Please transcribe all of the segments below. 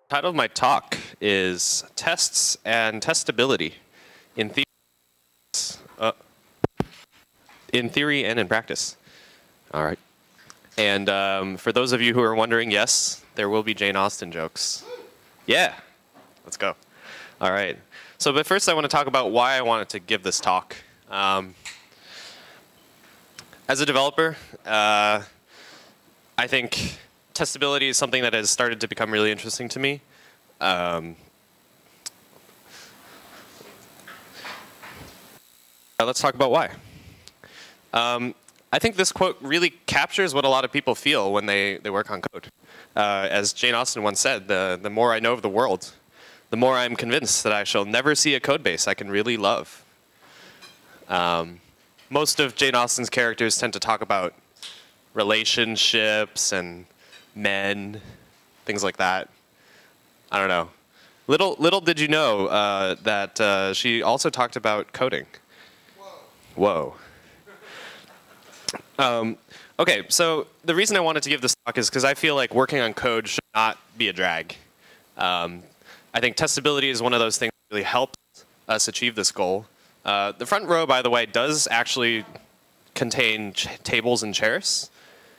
Title of my talk is Tests and Testability in theory and in practice. All right. And for those of you who are wondering, yes, there will be Jane Austen jokes. Yeah. Let's go. All right. So, but first I want to talk about why I wanted to give this talk. As a developer, I think testability is something that has started to become really interesting to me. Let's talk about why. I think this quote really captures what a lot of people feel when they work on code. As Jane Austen once said, the more I know of the world, the more I'm convinced that I shall never see a code base I can really love. Most of Jane Austen's characters tend to talk about relationships and men, things like that. I don't know. Little did you know that she also talked about coding. Whoa. Okay, so the reason I wanted to give this talk is because I feel like working on code should not be a drag. I think testability is one of those things that really helps us achieve this goal. The front row, by the way, does actually contain tables and chairs.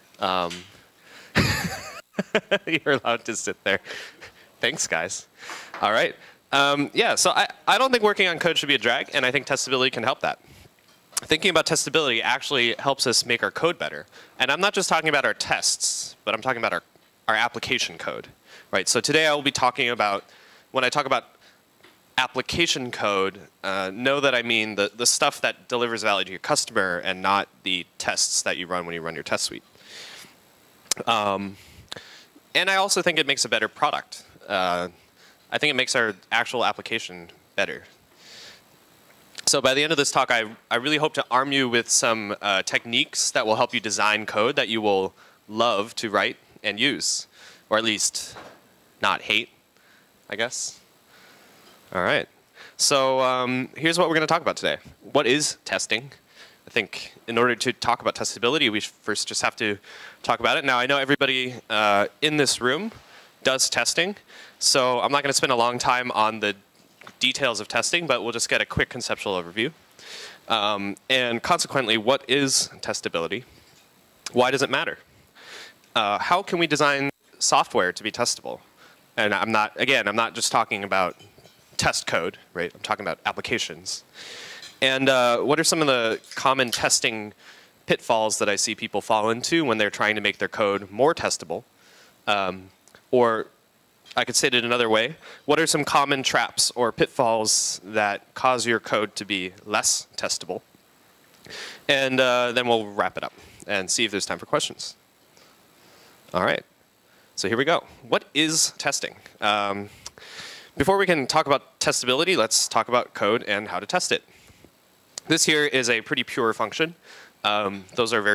You're allowed to sit there. Thanks, guys. All right. Yeah, so I don't think working on code should be a drag, and I think testability can help that. Thinking about testability actually helps us make our code better. And I'm not just talking about our tests, but I'm talking about our application code. Right? So today I will be talking about, when I talk about application code, know that I mean the stuff that delivers value to your customer and not the tests that you run when you run your test suite. And I also think it makes a better product. I think it makes our actual application better. So by the end of this talk, I really hope to arm you with some techniques that will help you design code that you will love to write and use, or at least not hate, I guess. All right. So here's what we're going to talk about today. What is testing? I think in order to talk about testability, we first just have to talk about it. Now, I know everybody in this room does testing, so I'm not going to spend a long time on the details of testing, but we'll just get a quick conceptual overview. And consequently, what is testability? Why does it matter? How can we design software to be testable? And I'm not just talking about test code, right? I'm talking about applications. And what are some of the common testing pitfalls that I see people fall into when they're trying to make their code more testable? Or I could say it another way. What are some common traps or pitfalls that cause your code to be less testable? And then we'll wrap it up and see if there's time for questions. All right. So here we go. What is testing? Before we can talk about testability, let's talk about code and how to test it. This here is a pretty pure function. Those are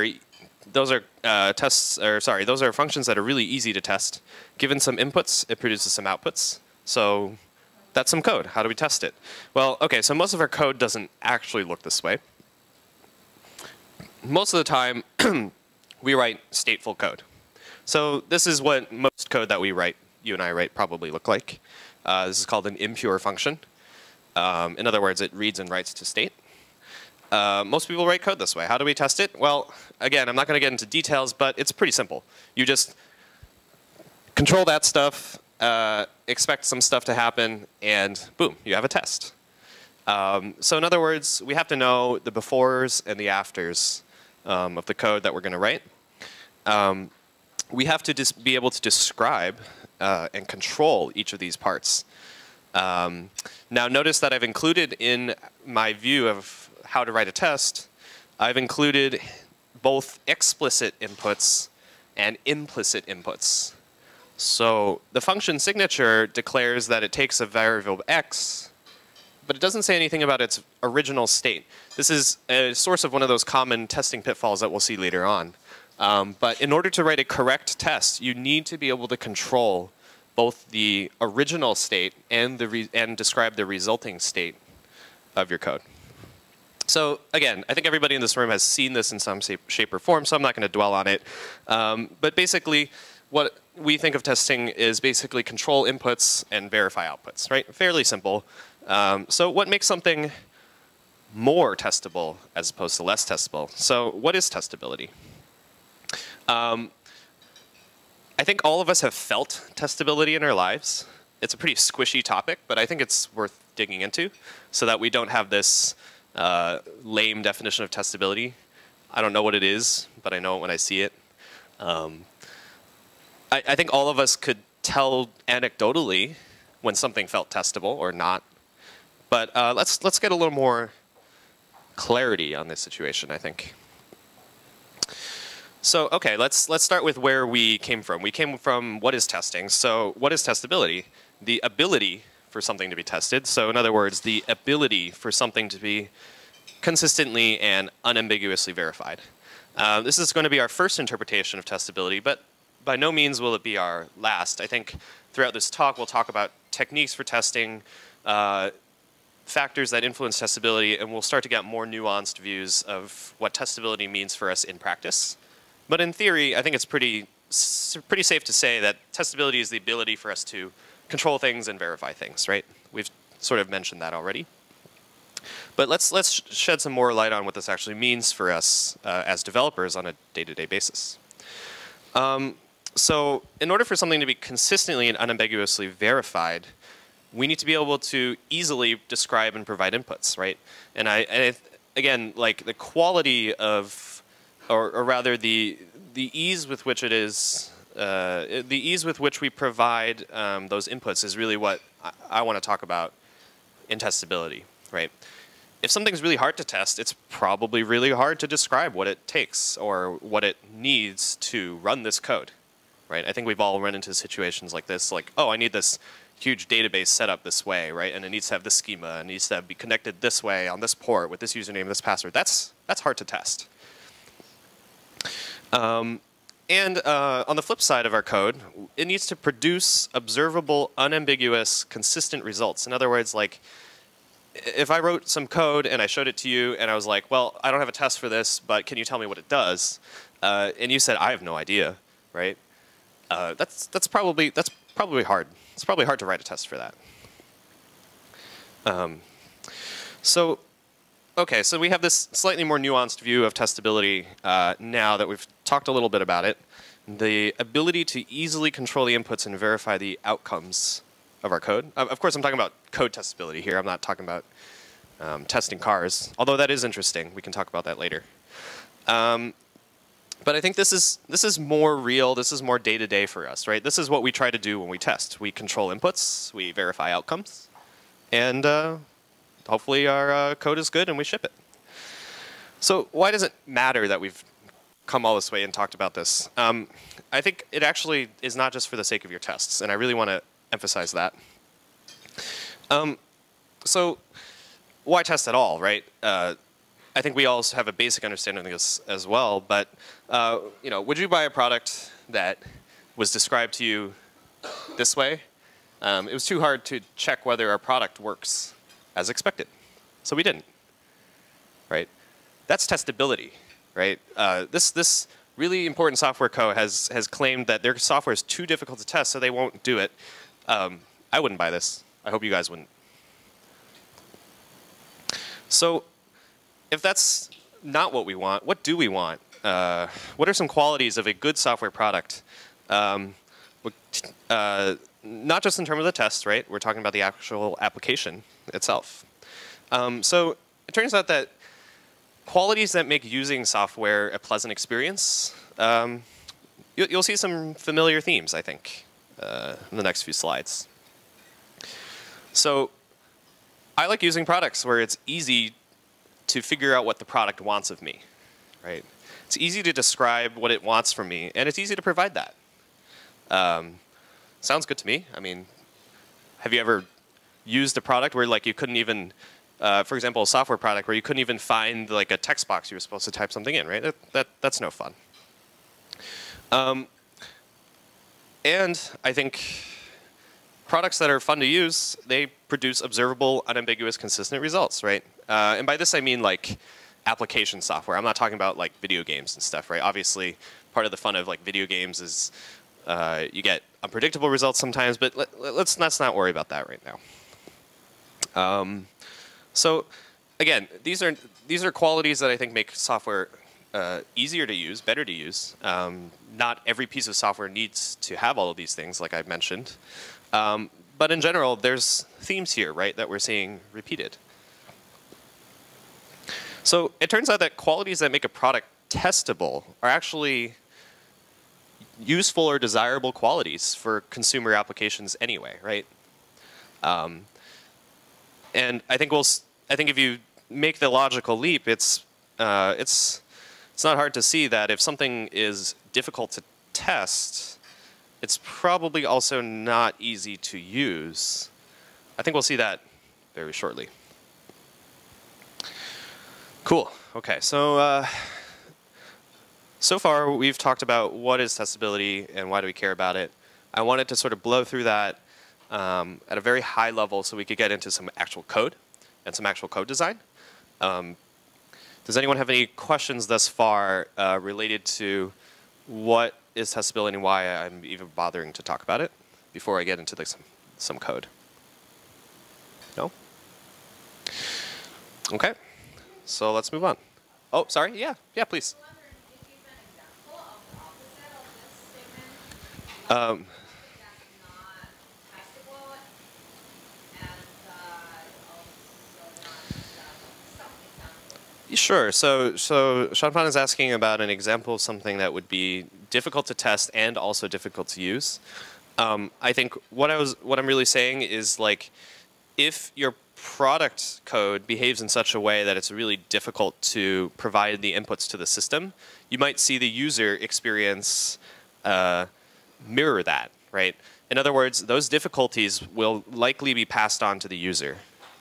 functions that are really easy to test. Given some inputs, it produces some outputs. So that's some code. How do we test it? Well, okay, so most of our code doesn't actually look this way. Most of the time, we write stateful code. So this is what most code that we write, you and I write, probably look like. This is called an impure function. In other words, it reads and writes to state. Most people write code this way. How do we test it? Well, again, I'm not going to get into details, but it's pretty simple. You just control that stuff, expect some stuff to happen, and boom, you have a test. So in other words, we have to know the befores and the afters of the code that we're going to write. We have to just be able to describe and control each of these parts. Now notice that I've included in my view of how to write a test, I've included both explicit inputs and implicit inputs. So the function signature declares that it takes a variable x, but it doesn't say anything about its original state. This is a source of one of those common testing pitfalls that we'll see later on. But in order to write a correct test, you need to be able to control both the original state and describe the resulting state of your code. So again, I think everybody in this room has seen this in some shape or form, so I'm not going to dwell on it. But basically, what we think of testing is basically control inputs and verify outputs, right? Fairly simple. So what makes something more testable as opposed to less testable? So what is testability? I think all of us have felt testability in our lives. It's a pretty squishy topic, but I think it's worth digging into so that we don't have this lame definition of testability. I don't know what it is, but I know it when I see it. I think all of us could tell anecdotally when something felt testable or not. But let's get a little more clarity on this situation, I think. So okay, let's start with where we came from. We came from what is testing. So what is testability? The ability for something to be tested. So in other words, the ability for something to be consistently and unambiguously verified. This is going to be our first interpretation of testability, but by no means will it be our last. I think throughout this talk we'll talk about techniques for testing, factors that influence testability, and we'll start to get more nuanced views of what testability means for us in practice. But in theory, I think it's pretty safe to say that testability is the ability for us to control things and verify things, right? We've sort of mentioned that already. But let's shed some more light on what this actually means for us as developers on a day-to-day basis. So in order for something to be consistently and unambiguously verified, we need to be able to easily describe and provide inputs, right? And again, like the quality of, or rather the ease with which it is, the ease with which we provide those inputs is really what I want to talk about in testability, right? If something's really hard to test, it's probably really hard to describe what it takes or what it needs to run this code, right? I think we've all run into situations like this, like, oh, I need this huge database set up this way, right? And it needs to have this schema, and it needs to be connected this way on this port with this username, this password. That's hard to test. And on the flip side of our code, it needs to produce observable, unambiguous, consistent results. In other words, like, if I wrote some code and I showed it to you and I was like, well, I don't have a test for this, but can you tell me what it does? And you said, I have no idea, right? That's probably hard. It's probably hard to write a test for that. So we have this slightly more nuanced view of testability now that we've talked a little bit about it. The ability to easily control the inputs and verify the outcomes of our code. Of course, I'm talking about code testability here. I'm not talking about testing cars, although that is interesting. We can talk about that later. But I think this is more real. This is more day-to-day for us, right? This is what we try to do when we test. We control inputs, we verify outcomes, and hopefully our code is good and we ship it. So why does it matter that we've come all this way and talked about this? I think it actually is not just for the sake of your tests, and I really want to emphasize that. So why test at all, right? I think we all have a basic understanding of this as well, but you know, would you buy a product that was described to you this way? It was too hard to check whether our product works as expected, so we didn't, right? That's testability, right? This really important software co has claimed that their software is too difficult to test, so they won't do it. I wouldn't buy this. I hope you guys wouldn't. So if that's not what we want, what do we want? What are some qualities of a good software product? Not just in terms of the test, right? We're talking about the actual application itself. So it turns out that qualities that make using software a pleasant experience, you'll see some familiar themes, I think, in the next few slides. So I like using products where it's easy to figure out what the product wants of me, right? It's easy to describe what it wants from me, and it's easy to provide that. Sounds good to me. I mean, have you ever used a product where like you couldn't even, for example, a software product where you couldn't even find like a text box you were supposed to type something in, right? That's no fun. And I think products that are fun to use, they produce observable, unambiguous, consistent results, right? And by this I mean like application software. I'm not talking about like video games and stuff, right? Obviously, part of the fun of like video games is You get unpredictable results sometimes, but let's not worry about that right now. So again, these are qualities that I think make software easier to use, better to use. Not every piece of software needs to have all of these things, like I mentioned. But in general, there's themes here, right, that we're seeing repeated. So it turns out that qualities that make a product testable are actually useful or desirable qualities for consumer applications anyway, right? And I think if you make the logical leap, it's not hard to see that if something is difficult to test, it's probably also not easy to use. I think we'll see that very shortly. Cool. Okay, so so far we've talked about what is testability and why do we care about it. I wanted to sort of blow through that at a very high level so we could get into some actual code and some actual code design. Does anyone have any questions thus far related to what is testability and why I'm even bothering to talk about it before I get into some code? No? Okay. So let's move on. Oh, sorry. Yeah, please. Sure. So Shanpan is asking about an example of something that would be difficult to test and also difficult to use. I think what I'm really saying is, like, if your product code behaves in such a way that it's really difficult to provide the inputs to the system, you might see the user experience mirror that, right? In other words, those difficulties will likely be passed on to the user.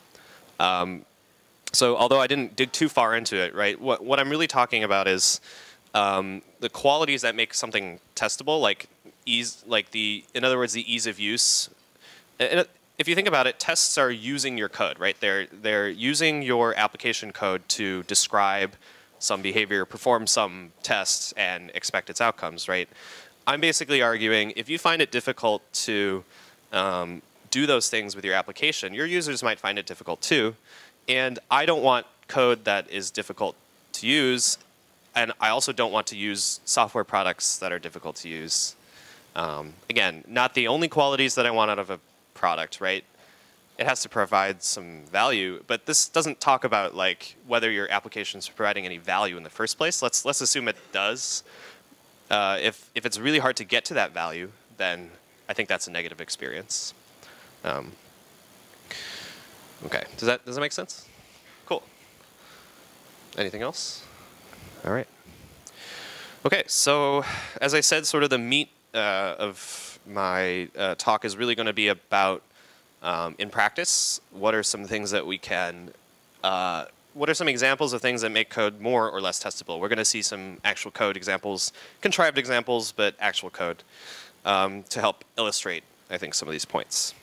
So although I didn't dig too far into it, right, what I'm really talking about is the qualities that make something testable, like in other words, the ease of use. And if you think about it, tests are using your code, right? They're using your application code to describe some behavior, perform some tests, and expect its outcomes, right? I'm basically arguing if you find it difficult to do those things with your application, your users might find it difficult too. And I don't want code that is difficult to use, and I also don't want to use software products that are difficult to use. Again, not the only qualities that I want out of a product, right? It has to provide some value, but this doesn't talk about, like, whether your application is providing any value in the first place. Let's assume it does. If it's really hard to get to that value, then I think that's a negative experience. Okay, does that make sense? Cool. Anything else? All right. Okay, so as I said, sort of the meat of my talk is really going to be about, in practice, what are some things that we can, what are some examples of things that make code more or less testable? We're going to see some actual code examples, contrived examples, but actual code to help illustrate, I think, some of these points.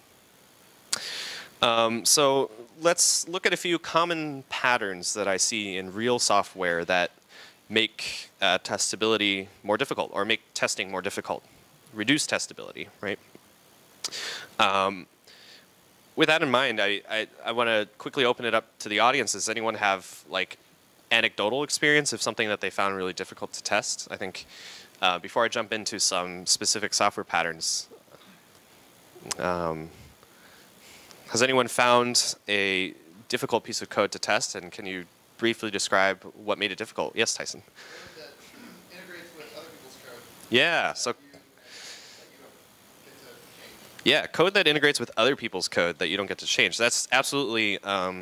So let's look at a few common patterns that I see in real software that make testability more difficult or make testing more difficult, reduce testability, right? With that in mind, I want to quickly open it up to the audience. Does anyone have, like, anecdotal experience of something that they found really difficult to test? I think before I jump into some specific software patterns, has anyone found a difficult piece of code to test, and can you briefly describe what made it difficult? Yes, Tyson. That integrates with other people's code. Yeah, so yeah, code that integrates with other people's code that you don't get to change. That's absolutely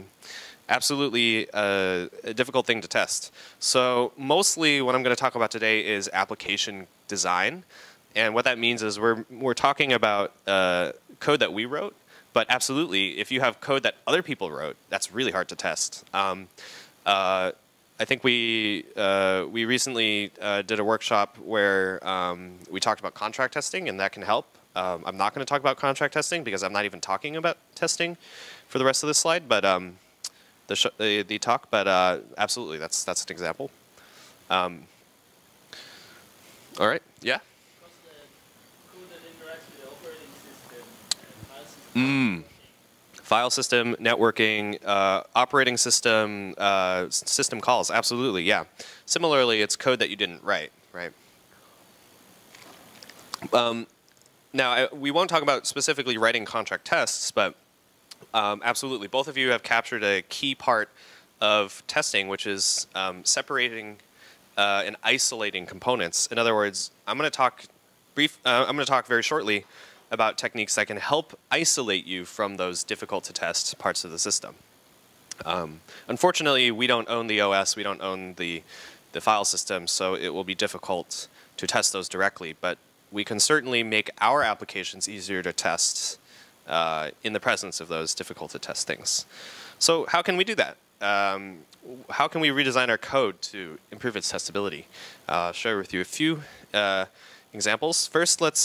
a difficult thing to test. So mostly what I'm going to talk about today is application design, and what that means is we're talking about code that we wrote. But absolutely, if you have code that other people wrote, that's really hard to test. I think we recently did a workshop where we talked about contract testing, and that can help. I'm not going to talk about contract testing because I'm not even talking about testing for the rest of this slide, but the talk. But absolutely, that's an example. All right. Yeah. Because the File system, networking, operating system, system calls, absolutely, yeah. Similarly, it's code that you didn't write, right? Now, we won't talk about specifically writing contract tests, but absolutely, both of you have captured a key part of testing, which is separating and isolating components. In other words, I'm going to talk very shortly about techniques that can help isolate you from those difficult to test parts of the system. Unfortunately, we don't own the OS, we don't own the file system, so it will be difficult to test those directly, but we can certainly make our applications easier to test in the presence of those difficult to test things. So how can we do that? How can we redesign our code to improve its testability? I'll share with you a few examples. First, let's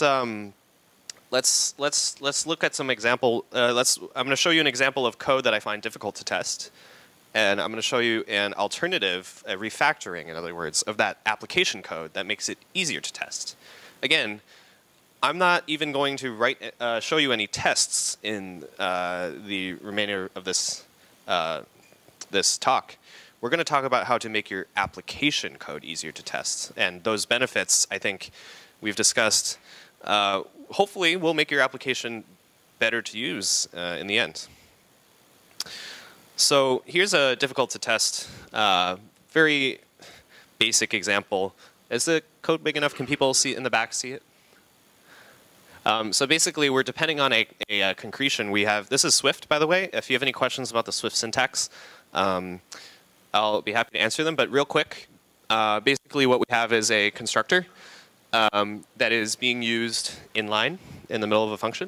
look at some example. I'm going to show you an example of code that I find difficult to test, and I'm going to show you an alternative, a refactoring, in other words, of that application code that makes it easier to test. Again, I'm not even going to show you any tests in the remainder of this this talk. We're going to talk about how to make your application code easier to test, and those benefits I think we've discussed. Hopefully, will make your application better to use in the end. So here's a difficult to test, very basic example. Is the code big enough? Can people see it in the back? See it? So basically, we're depending on a concretion. We have, this is Swift, by the way. If you have any questions about the Swift syntax, I'll be happy to answer them. But real quick, basically what we have is a constructor that is being used inline in the middle of a function.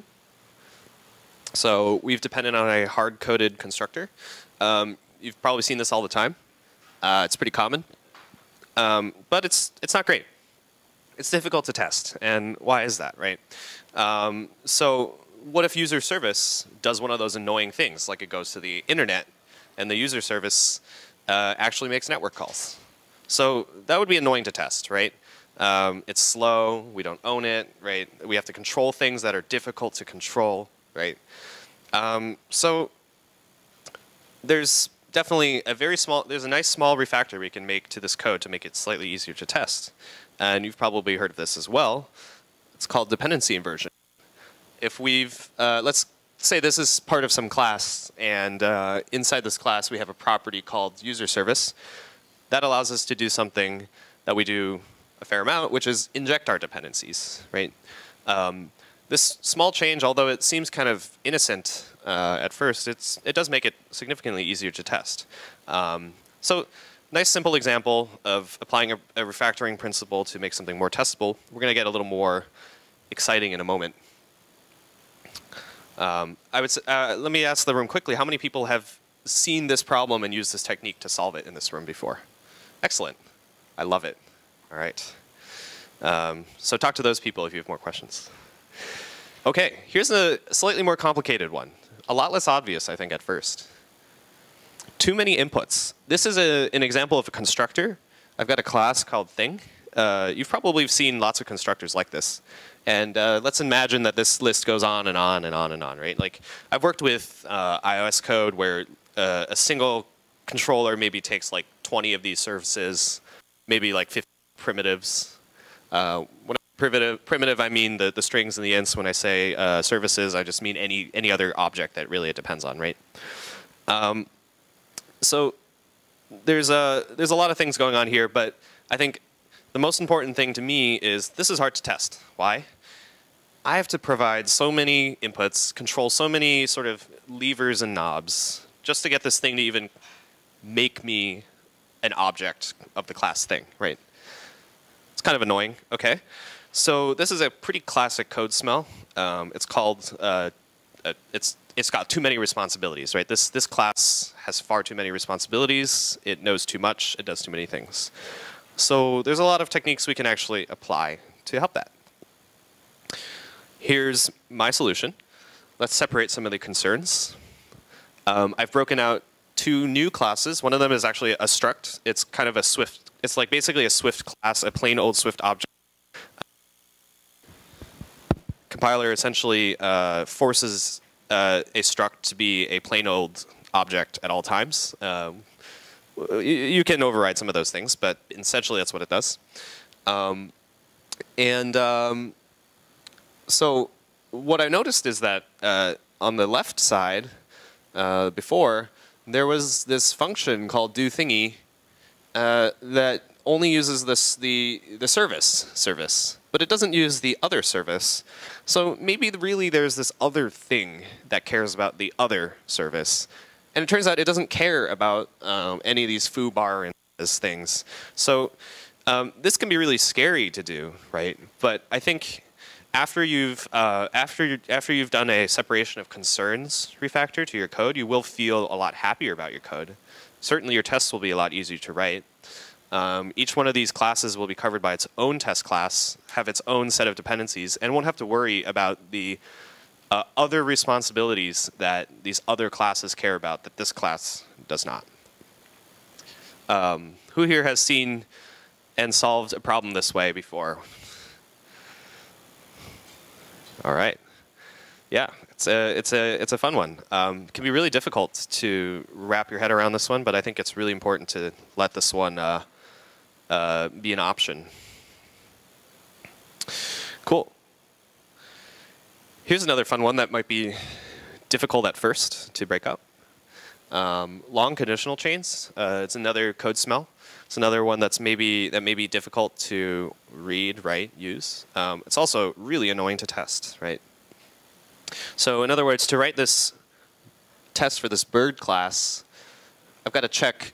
So we've depended on a hard-coded constructor. You've probably seen this all the time. It's pretty common. But it's not great. It's difficult to test. And why is that, right? So what if user service does one of those annoying things, like it goes to the internet, and the user service actually makes network calls? So that would be annoying to test, right? It's slow, we don't own it, right? We have to control things that are difficult to control, right? So there's definitely there's a nice small refactor we can make to this code to make it slightly easier to test. And you've probably heard of this as well. It's called dependency inversion. If let's say this is part of some class, and inside this class we have a property called user service. That allows us to do something that we do a fair amount, which is inject our dependencies, right? This small change, although it seems kind of innocent at first, it does make it significantly easier to test. So nice simple example of applying a refactoring principle to make something more testable. We're going to get a little more exciting in a moment. Let me ask the room quickly, how many people have seen this problem and used this technique to solve it in this room before? Excellent. I love it. All right. So talk to those people if you have more questions. OK, here's a slightly more complicated one. A lot less obvious, I think, at first. Too many inputs. This is an example of a constructor. I've got a class called thing. You've probably seen lots of constructors like this. And let's imagine that this list goes on and on and on and on, right? Like, I've worked with iOS code where a single controller maybe takes like 20 of these services, maybe like 50 primitives. When primitive, I mean the strings and the ints. When I say services, I just mean any other object that really it depends on, right? So there's a lot of things going on here, but I think the most important thing to me is this is hard to test. Why? I have to provide so many inputs, control so many sort of levers and knobs just to get this thing to even make me an object of the class thing, right? It's kind of annoying. Okay. So this is a pretty classic code smell. It's called it's got too many responsibilities, right? This class has far too many responsibilities. It knows too much. It does too many things. So there's a lot of techniques we can actually apply to help that. Here's my solution. Let's separate some of the concerns. I've broken out two new classes. One of them is actually a struct. It's kind of a Swift. It's like basically a Swift class, a plain old Swift object. Compiler essentially forces a struct to be a plain old object at all times. You can override some of those things, but essentially that's what it does. So what I noticed is that on the left side, before, there was this function called doThingy that only uses the service, but it doesn't use the other service. So maybe really there's this other thing that cares about the other service. And it turns out it doesn't care about any of these foobar and things. So this can be really scary to do, right? But I think after you've done a separation of concerns refactor to your code, you will feel a lot happier about your code. Certainly your tests will be a lot easier to write. Each one of these classes will be covered by its own test class, have its own set of dependencies, and won't have to worry about the other responsibilities that these other classes care about that this class does not. Who here has seen and solved a problem this way before? All right. Yeah, it's a fun one. It can be really difficult to wrap your head around this one, but I think it's really important to let this one be an option. Cool. Here's another fun one that might be difficult at first to break up. Long conditional chains. It's another code smell. It's another one that may be difficult to read, write, use. It's also really annoying to test, right? So in other words, to write this test for this bird class, I've got to check,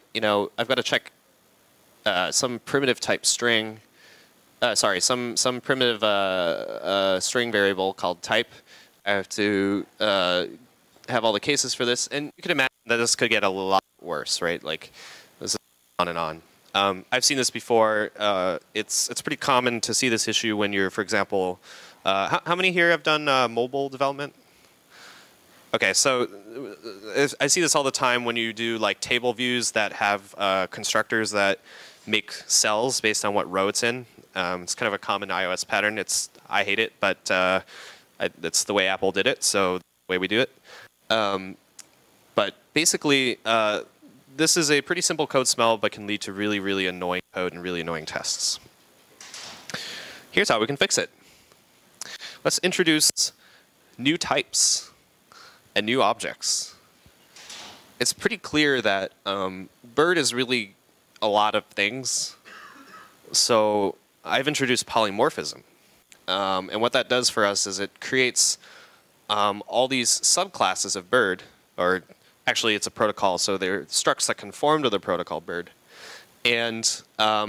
some primitive type string. Some primitive string variable called type. I have to have all the cases for this, and you can imagine that this could get a lot worse, right? Like this is on and on. I've seen this before. It's pretty common to see this issue when you're, for example, how many here have done mobile development? Okay, so I see this all the time when you do like table views that have constructors that make cells based on what row it's in. It's kind of a common iOS pattern. I hate it, but it's the way Apple did it, so the way we do it. But basically, this is a pretty simple code smell, but can lead to really, really annoying code and really annoying tests. Here's how we can fix it. Let's introduce new types and new objects. It's pretty clear that bird is really a lot of things. So I've introduced polymorphism. And what that does for us is it creates all these subclasses of bird, or actually it's a protocol, so they're structs that conform to the protocol bird. And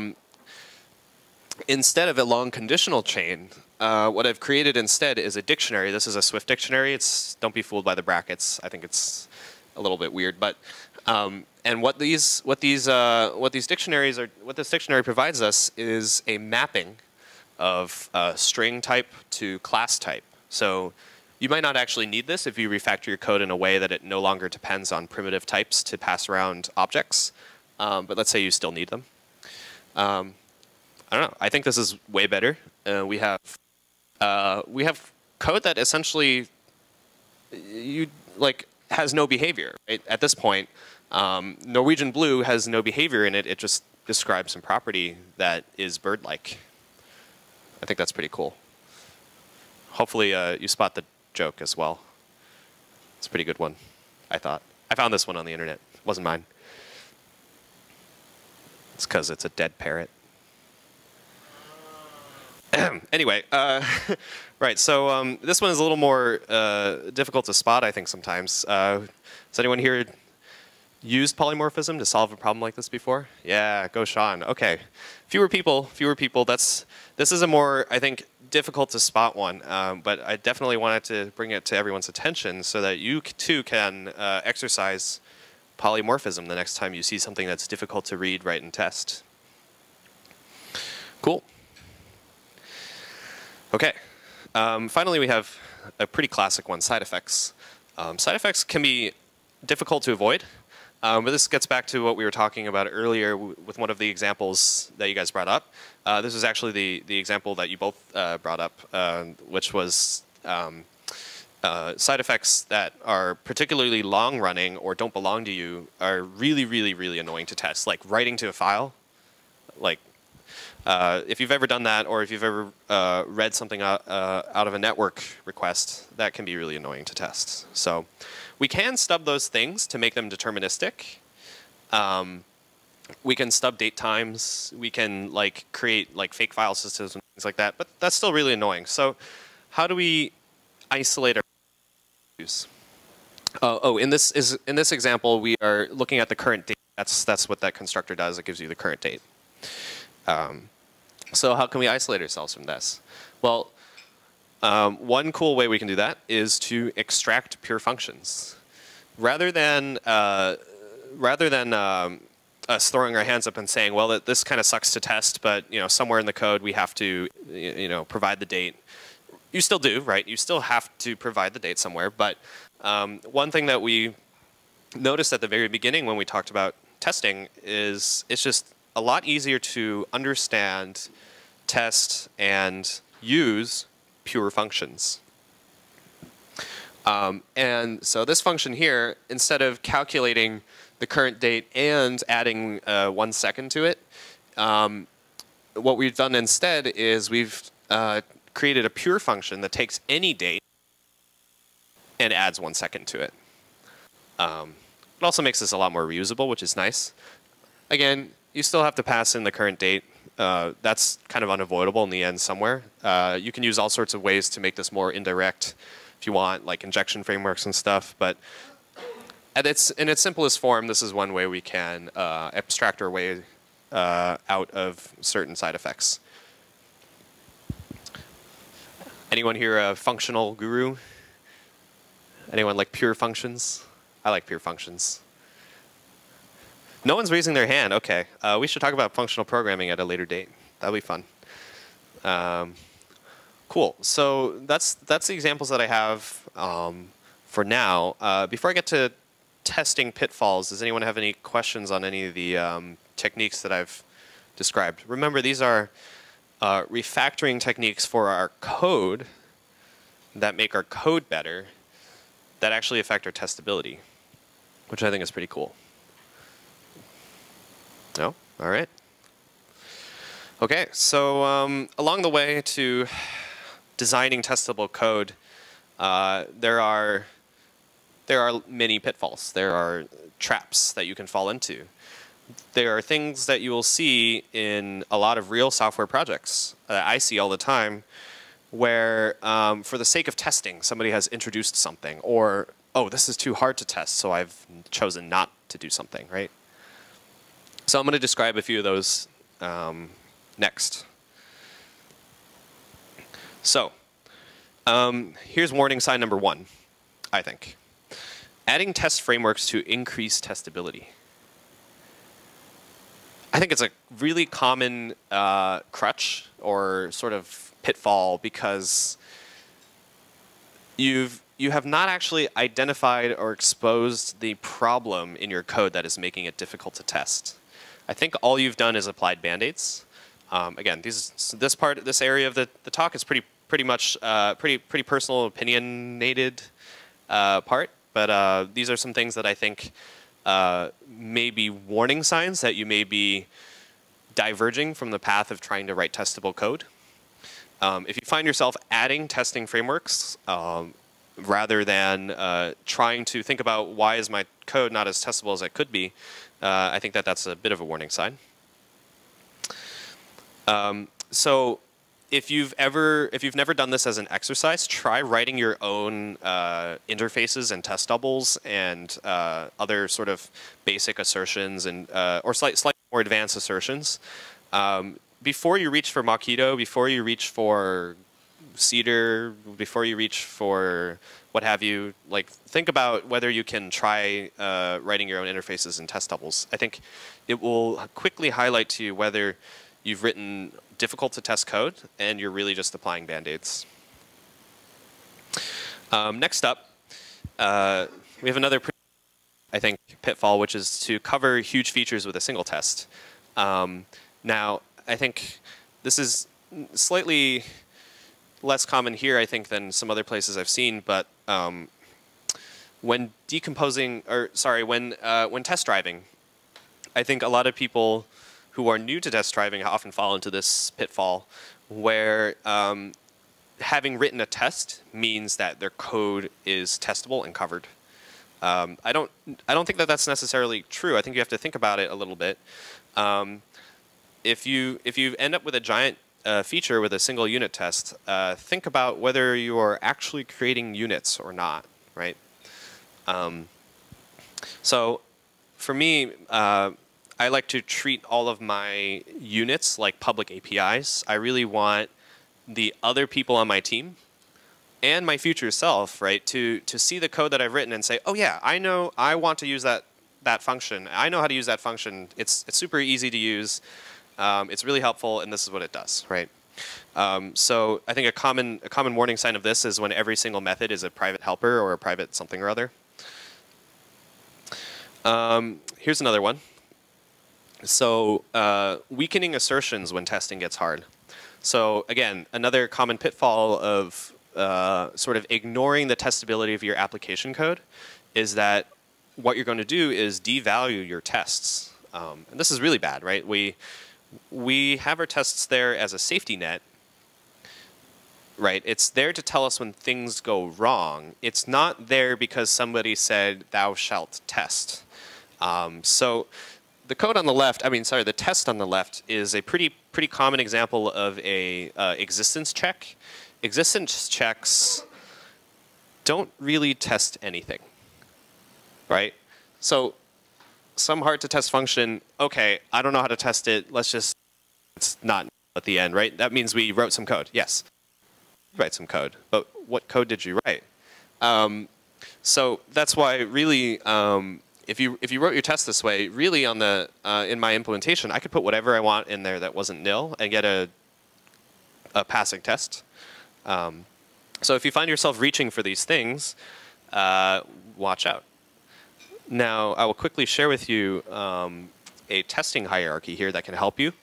instead of a long conditional chain, what I've created instead is a dictionary. This is a Swift dictionary. Don't be fooled by the brackets. I think it's a little bit weird, but and what this dictionary provides us is a mapping of string type to class type. So you might not actually need this if you refactor your code in a way that it no longer depends on primitive types to pass around objects. But let's say you still need them. I don't know. I think this is way better. We have code that essentially has no behavior. Right? At this point, Norwegian Blue has no behavior in it. It just describes some property that is bird-like. I think that's pretty cool. Hopefully you spot the joke as well. It's a pretty good one, I thought. I found this one on the internet. It wasn't mine. It's because it's a dead parrot. Anyway, right, so this one is a little more difficult to spot, I think, sometimes. Has anyone here used polymorphism to solve a problem like this before? Yeah, go Sean. Okay, fewer people. This is a more, I think, difficult to spot one, but I definitely wanted to bring it to everyone's attention so that you too can exercise polymorphism the next time you see something that's difficult to read, write, and test. Cool. Okay. Finally, we have a pretty classic one, side effects. Side effects can be difficult to avoid, but this gets back to what we were talking about earlier with one of the examples that you guys brought up. This is actually the example that you both brought up, which was side effects that are particularly long running or don't belong to you are really, really, really annoying to test. Like writing to a file. Like if you've ever done that, or if you've ever read something out of a network request, that can be really annoying to test. So we can stub those things to make them deterministic. We can stub date times. We can like create like fake file systems and things like that. But that's still really annoying. So how do we isolate our use? In this example, we are looking at the current date. That's what that constructor does. It gives you the current date. So how can we isolate ourselves from this? Well, one cool way we can do that is to extract pure functions. Rather than us throwing our hands up and saying, well, this kind of sucks to test, but somewhere in the code we have to provide the date. You still do, right? You still have to provide the date somewhere. But one thing that we noticed at the very beginning when we talked about testing is it's just a lot easier to understand, test, and use pure functions. And so this function here, instead of calculating the current date and adding 1 second to it, what we've done instead is we've created a pure function that takes any date and adds 1 second to it. It also makes this a lot more reusable, which is nice. Again, you still have to pass in the current date. That's kind of unavoidable in the end somewhere. You can use all sorts of ways to make this more indirect if you want, like injection frameworks and stuff. But in its simplest form, this is one way we can abstract our way out of certain side effects. Anyone here a functional guru? Anyone like pure functions? I like pure functions. No one's raising their hand. Okay, we should talk about functional programming at a later date. That'll be fun. Cool. So that's the examples that I have for now. Before I get to testing pitfalls, does anyone have any questions on any of the techniques that I've described? Remember, these are refactoring techniques for our code that make our code better, that actually affect our testability, which I think is pretty cool. No? All right. Okay, so along the way to designing testable code, there are many pitfalls. There are traps that you can fall into. There are things that you will see in a lot of real software projects that I see all the time where for the sake of testing, somebody has introduced something, or, oh, this is too hard to test, so I've chosen not to do something, right? So I'm going to describe a few of those next. So here's warning sign number 1, I think. Adding test frameworks to increase testability. I think it's a really common crutch or sort of pitfall because you have not actually identified or exposed the problem in your code that is making it difficult to test. I think all you've done is applied band-aids. Again, this area of the talk is pretty much pretty personal, opinionated part. But these are some things that I think may be warning signs that you may be diverging from the path of trying to write testable code. If you find yourself adding testing frameworks rather than trying to think about why is my code not as testable as it could be, I think that's a bit of a warning sign. So if you've never done this as an exercise, try writing your own interfaces and test doubles and other sort of basic assertions and or slightly more advanced assertions. Before you reach for Mockito, before you reach for Cedar, before you reach for what have you, like think about whether you can try writing your own interfaces and test doubles. I think it will quickly highlight to you whether you've written difficult to test code and you're really just applying band-aids. Next up, we have another, I think, pitfall, which is to cover huge features with a single test. Now, I think this is slightly less common here, I think, than some other places I've seen. But when when test driving, I think a lot of people who are new to test driving often fall into this pitfall where having written a test means that their code is testable and covered. I don't think that that's necessarily true. I think you have to think about it a little bit. If you end up with a giant feature with a single unit test, think about whether you are actually creating units or not, right? So for me, I like to treat all of my units like public APIs. I really want the other people on my team and my future self, right, to see the code that I've written and say, oh yeah, I know, I want to use that function. I know how to use that function. It's super easy to use. It's really helpful, and this is what it does, right? So I think a common warning sign of this is when every single method is a private helper or a private something or other. Here's another one. So weakening assertions when testing gets hard. So again, another common pitfall of sort of ignoring the testability of your application code is that what you're going to do is devalue your tests. And this is really bad, right? We have our tests there as a safety net, right? It's there to tell us when things go wrong. It's not there because somebody said, thou shalt test. So the code on the left, the test on the left is a pretty common example of a existence check. Existence checks don't really test anything, right? So some hard to test function, okay, I don't know how to test it. It's not at the end, right? That means we wrote some code. Yes, write some code. But what code did you write? So that's why really, if you wrote your test this way, really on the in my implementation, I could put whatever I want in there that wasn't nil and get a passing test. So if you find yourself reaching for these things, watch out. Now, I will quickly share with you a testing hierarchy here that can help you.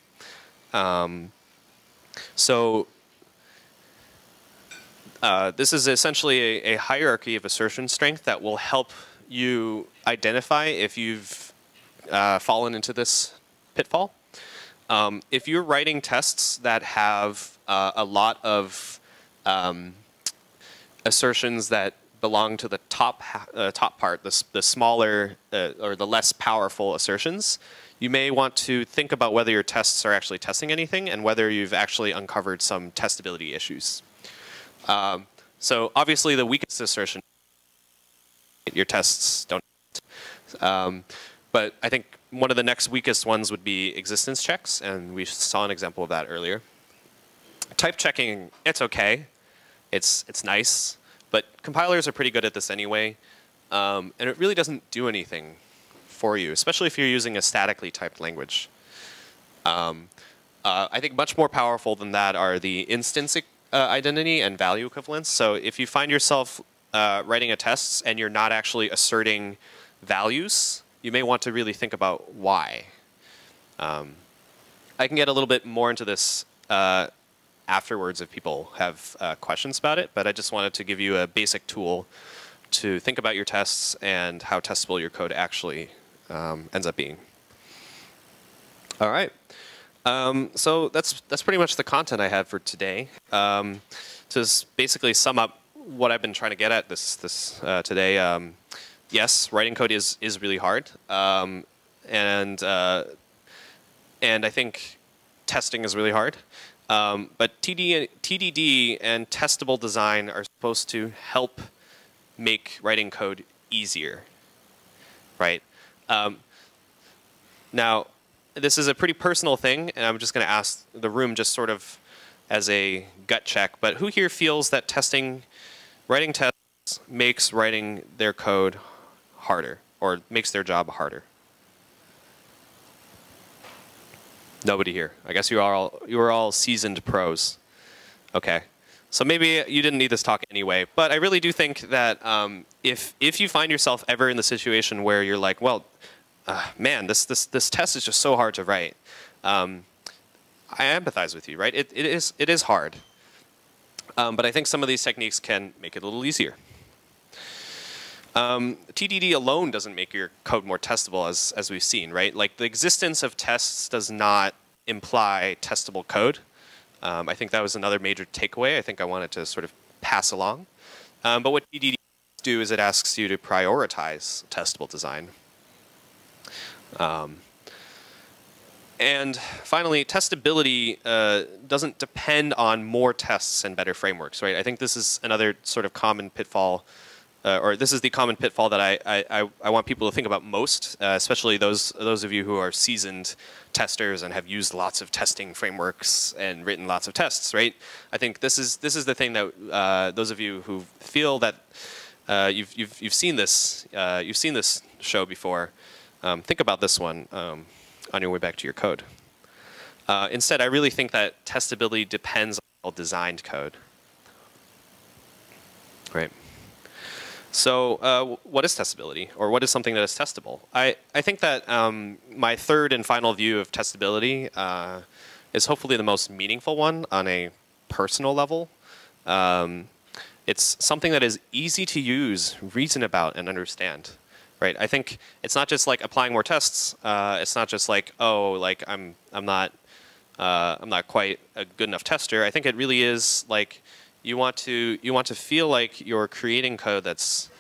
This is essentially a hierarchy of assertion strength that will help you identify if you've fallen into this pitfall. If you're writing tests that have a lot of assertions that belong to the top part, the smaller or the less powerful assertions, you may want to think about whether your tests are actually testing anything and whether you've actually uncovered some testability issues. So obviously the weakest assertion, your tests don't. But I think one of the next weakest ones would be existence checks, and we saw an example of that earlier. Type checking, it's okay. It's nice, but compilers are pretty good at this anyway, and it really doesn't do anything for you, especially if you're using a statically typed language. I think much more powerful than that are the instance identity and value equivalence. So if you find yourself writing a test and you're not actually asserting values, you may want to really think about why. I can get a little bit more into this afterwards if people have questions about it, but I just wanted to give you a basic tool to think about your tests and how testable your code actually ends up being. All right. So that's pretty much the content I had for today. To basically sum up what I've been trying to get at today. Yes, writing code is really hard, and I think testing is really hard. But TDD and testable design are supposed to help make writing code easier, right? Now, this is a pretty personal thing, and I'm just going to ask the room just sort of as a gut check, but who here feels that writing tests makes writing their code harder, or makes their job harder? Nobody here. I guess you are all seasoned pros. Okay. So maybe you didn't need this talk anyway, but I really do think that if you find yourself ever in the situation where you're like, well, man, this test is just so hard to write, I empathize with you, right? It is hard. But I think some of these techniques can make it a little easier. TDD alone doesn't make your code more testable, as we've seen, right? Like the existence of tests does not imply testable code. I think that was another major takeaway I think I wanted to sort of pass along. But what TDD do is it asks you to prioritize testable design. And finally, testability doesn't depend on more tests and better frameworks, right? I think this is another sort of common pitfall, or this is the common pitfall that I want people to think about most, especially those of you who are seasoned testers and have used lots of testing frameworks and written lots of tests, right? I think this is the thing that those of you who feel that you've seen this show before, think about this one on your way back to your code. Instead, I really think that testability depends on well-designed code, right? So what is testability, or what is something that is testable? I think that my third and final view of testability is hopefully the most meaningful one on a personal level. It's something that is easy to use, reason about, and understand. Right. I think it's not just like applying more tests. It's not just like, oh, like I'm not quite a good enough tester. I think it really is like you want to feel like you're creating code that's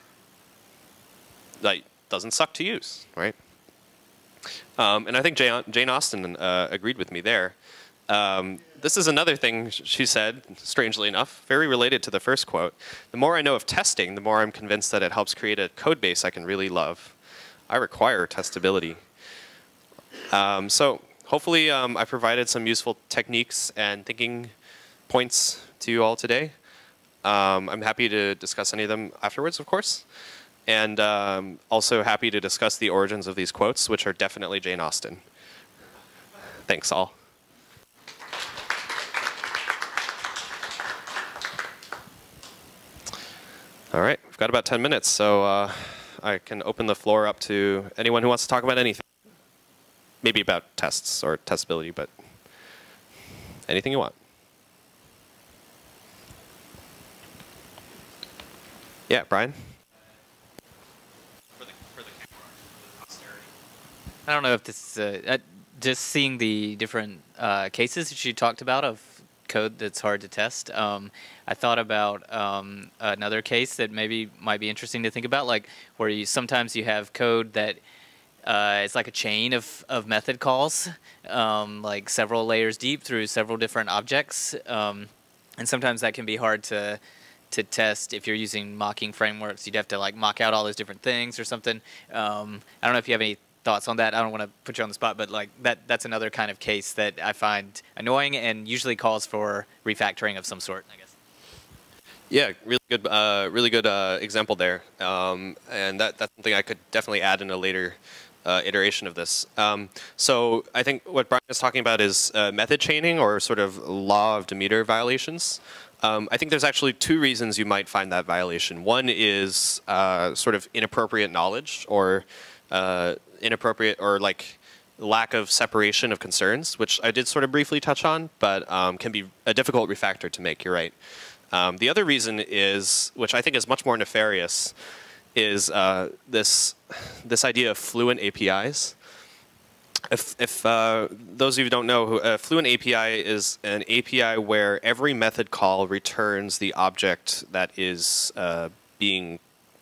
like doesn't suck to use, right? And I think Jane Austen agreed with me there. This is another thing she said, strangely enough, very related to the first quote. The more I know of testing, the more I'm convinced that it helps create a code base I can really love. I require testability. So hopefully I provided some useful techniques and thinking points to you all today. I'm happy to discuss any of them afterwards, of course. And also happy to discuss the origins of these quotes, which are definitely Jane Austen. Thanks all. All right, we've got about 10 minutes, so I can open the floor up to anyone who wants to talk about anything. Maybe about tests or testability, but anything you want. Yeah, Brian? For the posterity. I don't know if this is just seeing the different cases that you talked about of code that's hard to test. I thought about another case that maybe might be interesting to think about, like where sometimes you have code that it's like a chain of method calls, like several layers deep through several different objects, and sometimes that can be hard to test if you're using mocking frameworks. You'd have to like mock out all those different things or something. I don't know if you have any thoughts on that. I don't want to put you on the spot, but like that's another kind of case that I find annoying and usually calls for refactoring of some sort, I guess. Yeah, really good example there, and that's something I could definitely add in a later iteration of this. So I think what Brian is talking about is method chaining, or sort of law of Demeter violations. I think there's actually two reasons you might find that violation. One is sort of inappropriate knowledge, or inappropriate or like lack of separation of concerns, which I did sort of briefly touch on, but can be a difficult refactor to make, you're right. The other reason is, which I think is much more nefarious, is this idea of fluent APIs. If those of you who don't know, a fluent API is an API where every method call returns the object that is being...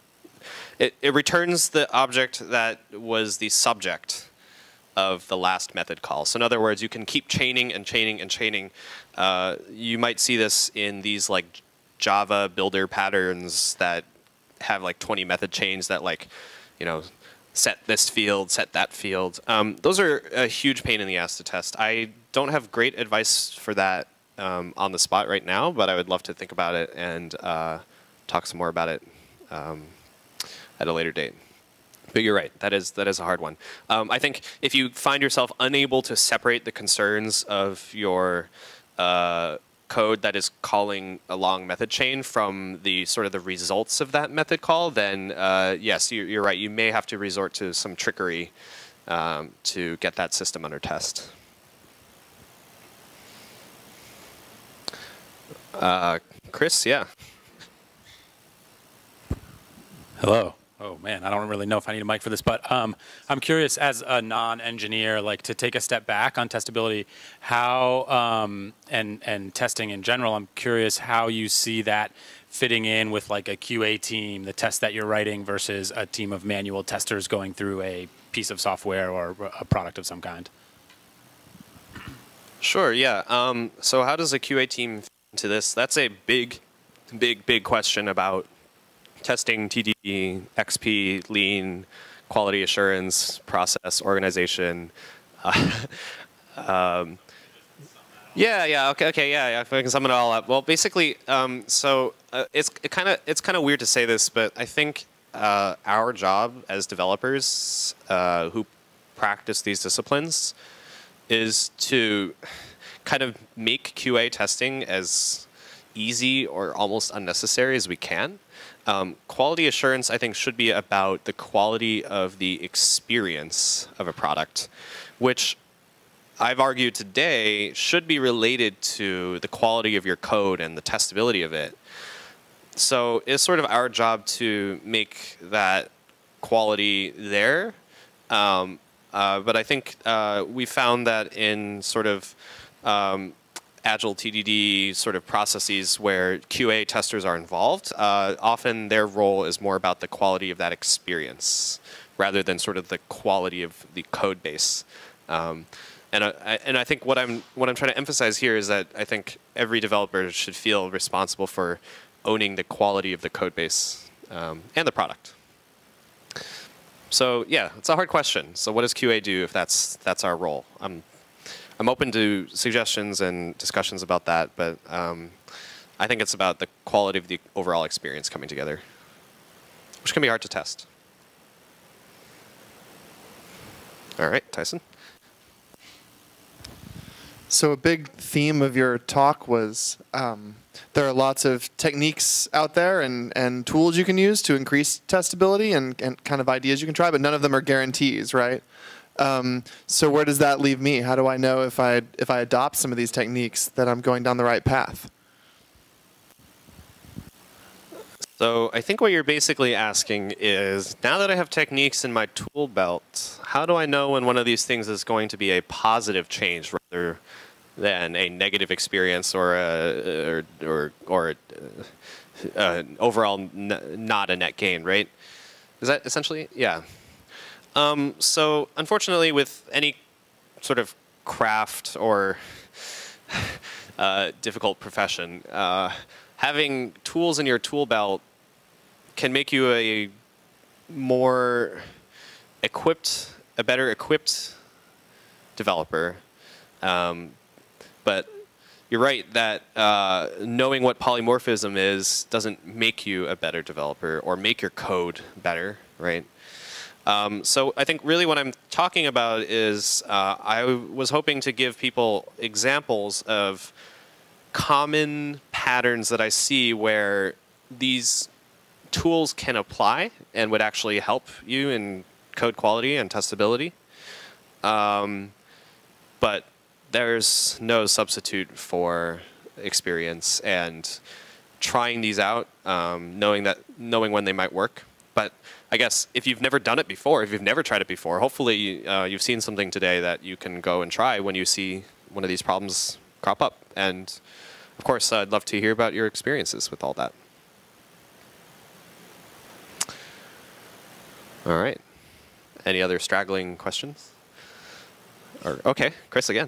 It returns the object that was the subject of the last method call. So in other words, you can keep chaining and chaining and chaining. You might see this in these like Java builder patterns that have like 20 method chains that like, you know, set this field, set that field. Those are a huge pain in the ass to test. I don't have great advice for that on the spot right now, but I would love to think about it and talk some more about it at a later date. But you're right, that is a hard one. I think if you find yourself unable to separate the concerns of your code that is calling a long method chain from the sort of the results of that method call, then yes, you're right. You may have to resort to some trickery to get that system under test. Chris, yeah. Hello. Oh man, I don't really know if I need a mic for this, but I'm curious, as a non-engineer, like to take a step back on testability, how and testing in general. I'm curious how you see that fitting in with like a QA team, the test that you're writing versus a team of manual testers going through a piece of software or a product of some kind. Sure, yeah. So how does a QA team fit into this? That's a big question about testing, TDD, XP, lean, quality assurance, process, organization. Okay, yeah. If I can sum it all up. Well, basically, it's kind of weird to say this, but I think our job as developers who practice these disciplines is to kind of make QA testing as easy or almost unnecessary as we can. Quality assurance, I think, should be about the quality of the experience of a product, which I've argued today should be related to the quality of your code and the testability of it. So it's sort of our job to make that quality there. But I think we found that in sort of agile TDD sort of processes where QA testers are involved, often their role is more about the quality of that experience rather than sort of the quality of the code base. And I think what I'm trying to emphasize here is that I think every developer should feel responsible for owning the quality of the code base and the product. So yeah, it's a hard question. So what does QA do if that's our role? I'm open to suggestions and discussions about that, but I think it's about the quality of the overall experience coming together, which can be hard to test. All right, Tyson. So a big theme of your talk was there are lots of techniques out there and tools you can use to increase testability and kind of ideas you can try, but none of them are guarantees, right? So where does that leave me? How do I know if I adopt some of these techniques that I'm going down the right path? So I think what you're basically asking is, now that I have techniques in my tool belt, how do I know when one of these things is going to be a positive change rather than a negative experience or overall not a net gain, right? Is that essentially? Yeah. So unfortunately, with any sort of craft or difficult profession, having tools in your tool belt can make you a better equipped developer. But you're right that knowing what polymorphism is doesn't make you a better developer or make your code better, right? So I think really what I'm talking about is I was hoping to give people examples of common patterns that I see where these tools can apply and would actually help you in code quality and testability. But there's no substitute for experience and trying these out, knowing when they might work. But I guess if you've never done it before, if you've never tried it before, hopefully you've seen something today that you can go and try when you see one of these problems crop up. And of course, I'd love to hear about your experiences with all that. All right. Any other straggling questions? Okay, Chris again.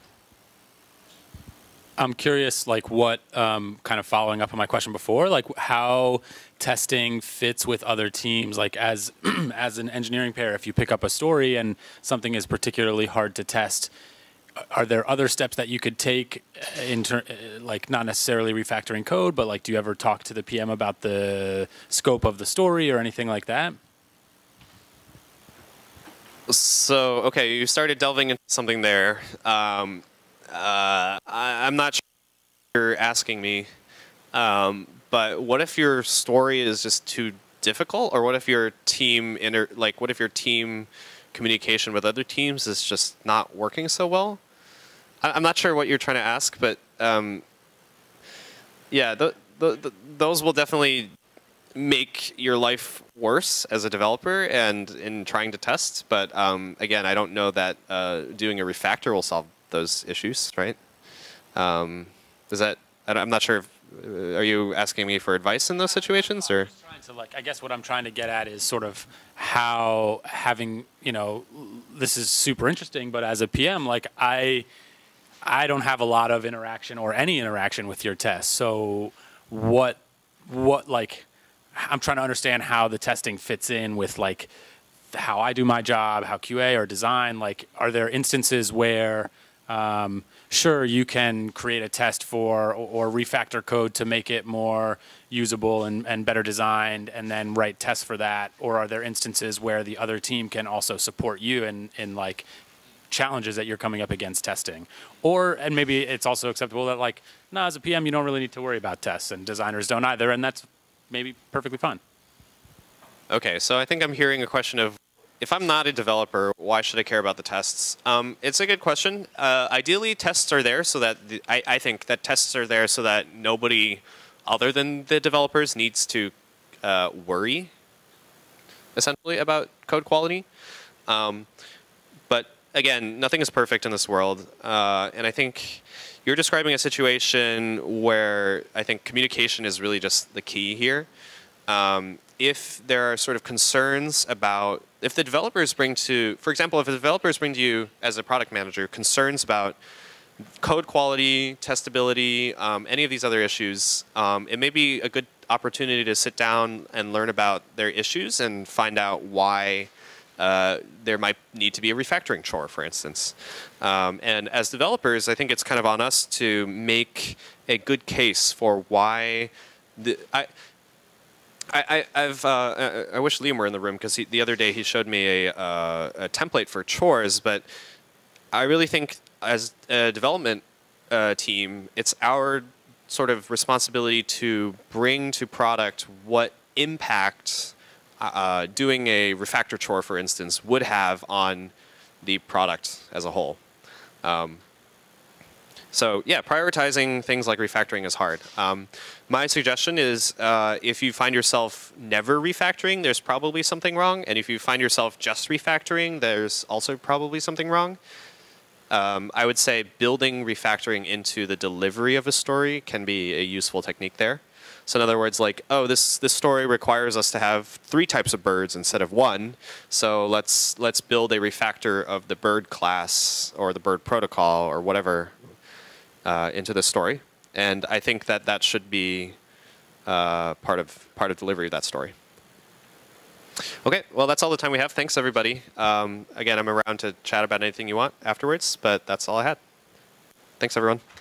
I'm curious, like what, kind of following up on my question before, like how testing fits with other teams. Like as as an engineering pair, if you pick up a story and something is particularly hard to test, are there other steps that you could take like not necessarily refactoring code, but like do you ever talk to the PM about the scope of the story or anything like that? So, okay, you started delving into something there. I'm not sure what you're asking me, but what if your story is just too difficult, or what if your team what if your team communication with other teams is just not working so well? I'm not sure what you're trying to ask, but Yeah, those will definitely make your life worse as a developer and in trying to test. But again, I don't know that doing a refactor will solve those issues, right? Does that? I'm not sure. Are you asking me for advice in those situations, or? Trying to I guess what I'm trying to get at is sort of how having, this is super interesting, but as a PM, I don't have a lot of interaction or any interaction with your tests. So what I'm trying to understand how the testing fits in with how I do my job, how QA or design. Are there instances where sure, you can create a test for or refactor code to make it more usable and better designed and then write tests for that? Or are there instances where the other team can also support you in challenges that you're coming up against testing? And maybe it's also acceptable that no, as a PM, you don't really need to worry about tests and designers don't either. And that's maybe perfectly fine. Okay, so I think I'm hearing a question of, if I'm not a developer, why should I care about the tests? It's a good question. Ideally, tests are there so that I think that tests are there so that nobody other than the developers needs to worry, essentially, about code quality. But again, nothing is perfect in this world, and I think you're describing a situation where I think communication is really just the key here. If there are sort of concerns about, if the developers bring to, for example, if the developers bring to you as a product manager concerns about code quality, testability, any of these other issues, it may be a good opportunity to sit down and learn about their issues and find out why there might need to be a refactoring chore, for instance. And as developers, I think it's kind of on us to make a good case for why I wish Liam were in the room, because the other day he showed me a template for chores, but I really think as a development team, it's our sort of responsibility to bring to product what impact doing a refactor chore, for instance, would have on the product as a whole. So yeah, prioritizing things like refactoring is hard. My suggestion is if you find yourself never refactoring, there's probably something wrong. And if you find yourself just refactoring, there's also probably something wrong. I would say building refactoring into the delivery of a story can be a useful technique there. So in other words, oh, this story requires us to have 3 types of birds instead of 1. So let's build a refactor of the bird class or the bird protocol or whatever into the story. And I think that should be part of delivery of that story. Okay, well, that's all the time we have. Thanks, everybody. Again, I'm around to chat about anything you want afterwards, but that's all I had. Thanks, everyone.